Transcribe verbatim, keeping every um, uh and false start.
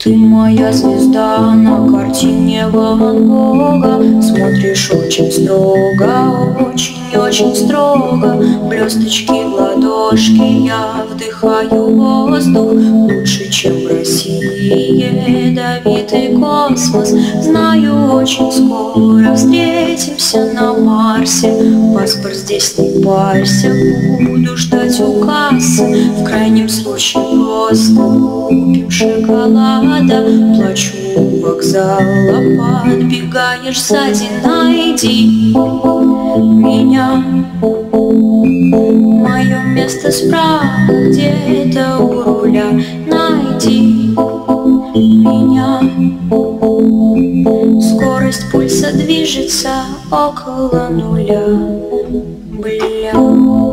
Ты моя звезда на картине Ван Гога. Смотришь очень строго, очень-очень строго. Блесточки в ладошки, я вдыхаю воздух. Лучше, чем в России, ядовитый космос. Знаю, очень скоро встретимся на Марсе. Паспорт здесь не парься, буду ждать у кассы. В крайнем случае просто купим шоколада. Плачу у вокзала, подбегаешь сзади, найди меня. Мое место справа, где-то у руля. Найди меня. Скорость пульса движется около нуля. Бля.